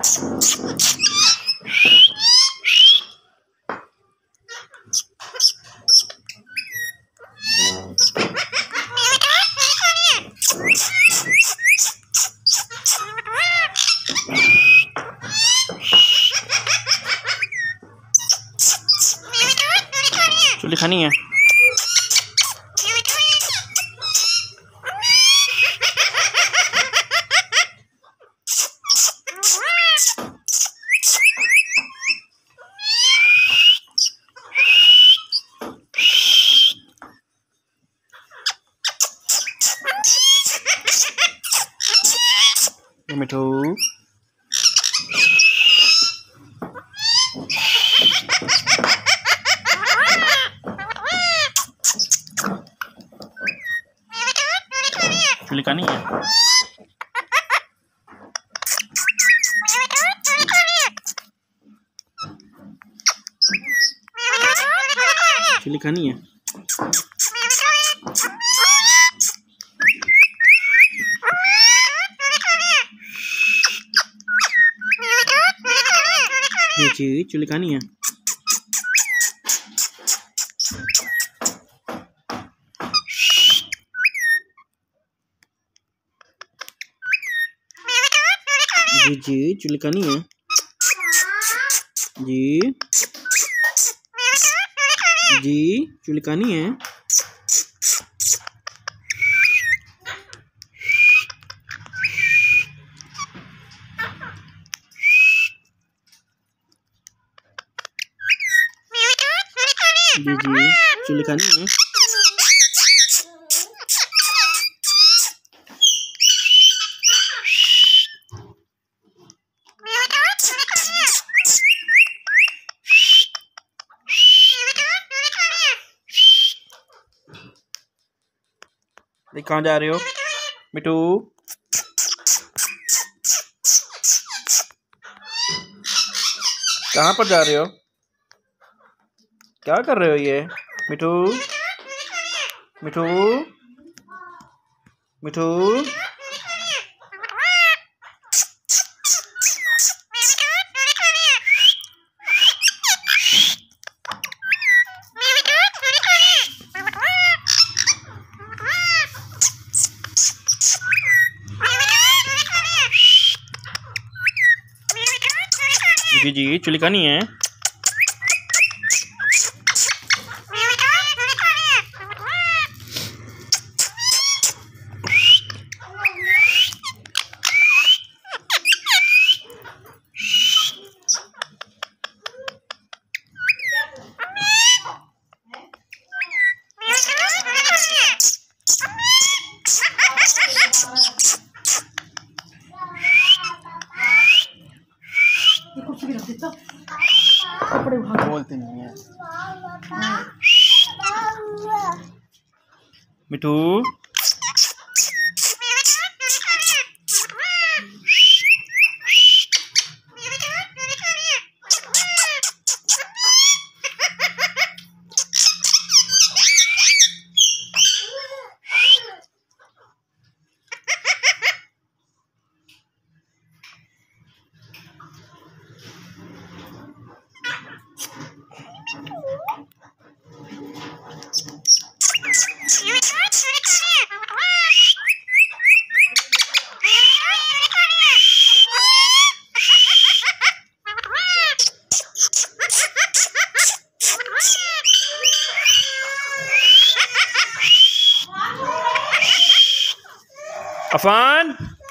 चुल्ली खानी है। मिठू चुल्ली खानी है। चुल्ली खानी है। जी चुल्ली खानी है। जी चुल्ली खानी है। जी चुल्ली खानी है। जी चुल्ली खानी है। कहाँ जा रहे हो मिठू? कहाँ पर जा रहे हो? क्या कर रहे हो ये मिठू? मिठू मिठू जी चुल्ली खानी है। कपड़े बोलते नहीं है मिठू। अफान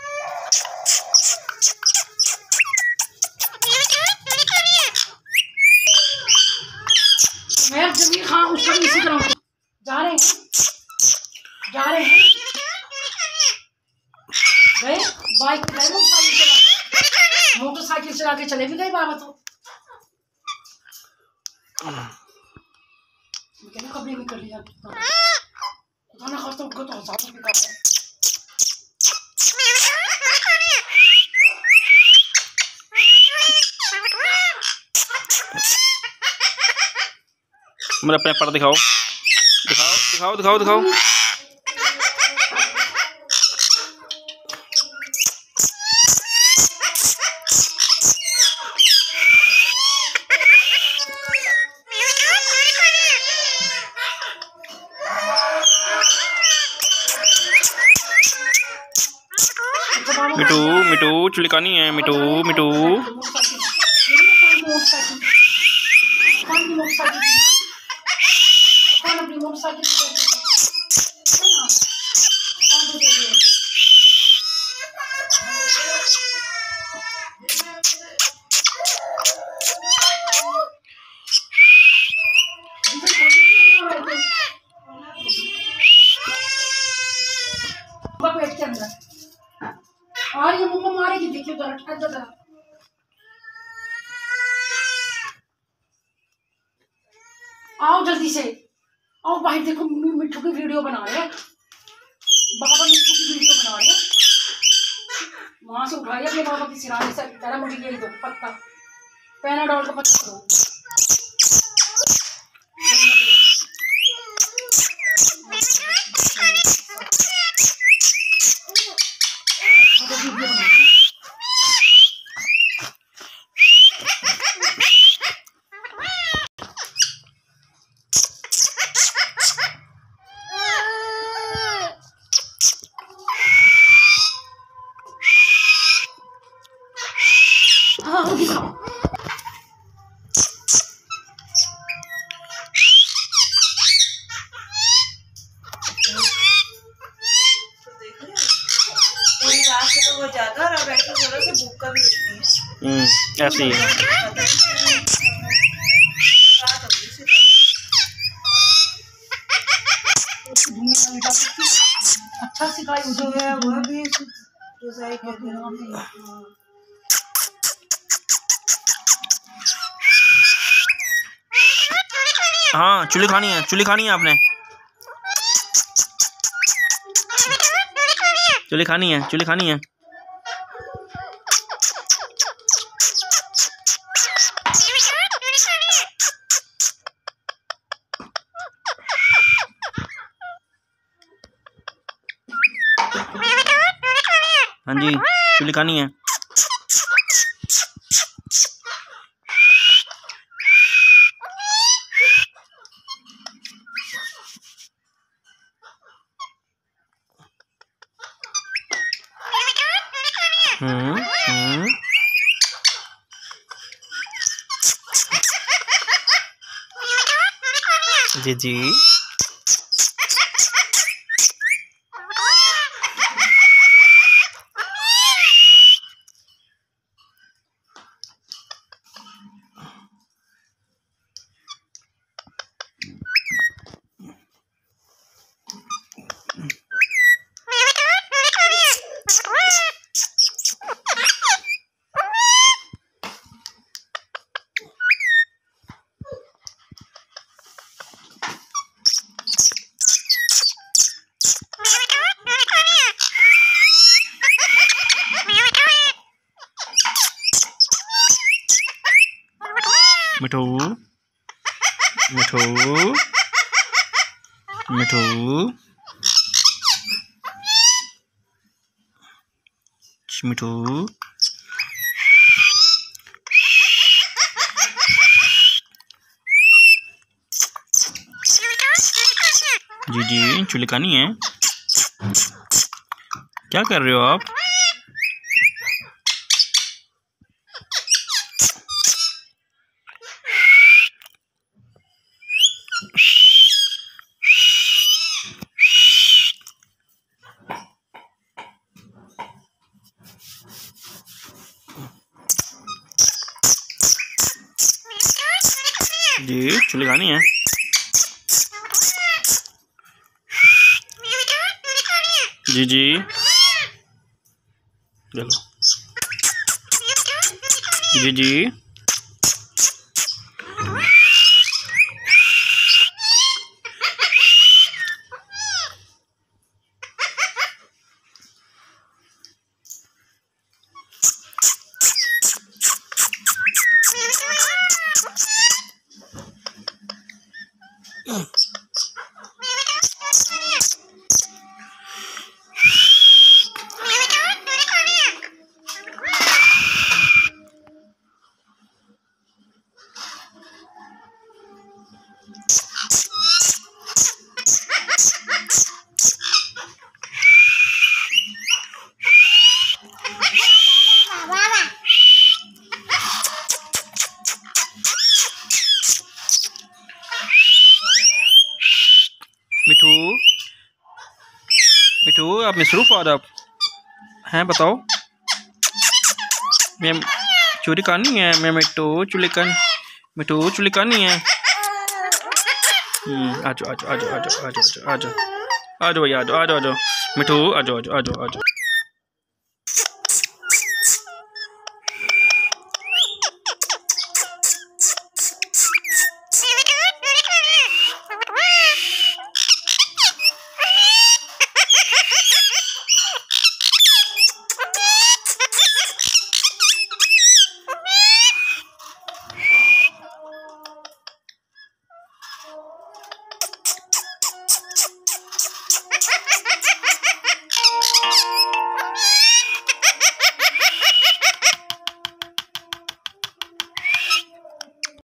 मैं जब ये खाऊं उसको इसी तरह जा रहे हैं गए बाइक पे मोटरसाइकिल चला के चले भी गए बाबा। तो मैंने कभी नहीं कर लिया खाना खाता हूँ तो हजार रुपये का है। मेरा पेपर दिखाओ दिखाओ दिखाओ दिखाओ दिखाओ। मिठू मिठू चुली खानी है मिठू मिठू पेट के अंदर और ये मुंह में मारेगी, देखियो जरा ठहर जा जरा। आओ जल्दी से आओ भाई, देखो मिठू की वीडियो बना रहे हैं, बाबा मिठू की वीडियो बना रहे हैं। वहां से उठाइए अपने बाबा की सिराने से, पैरा मुझे यही दो पत्ता, पैनाडोल का पत्ता दो। तो वो ज्यादा और बैठने थोड़ा सा भूख का भी उठनी है। ऐसे ही है। अच्छा सिखाई जो है वो भी रोजाई कर देना। हाँ चुली खानी है, चुली खानी है आपने, चुली खानी है, चुली खानी है। हाँ जी चुली खानी है। जी जी मिठू मिठू मिठू मिठू जी जी चुली खानी है। क्या कर रहे हो आप? जी चुली खानी है। जी जी चलो जी जी मिठू आप मसरूफ आप हैं, बताओ। मैं चोरी करनी है, मैं मिठू चुली कर, मिठू चुली करनी है। आजो आजो आजो आजो आजो आजो आजो भैया, आजो आजो आजो मिठू, आजो आजो आजो आजो।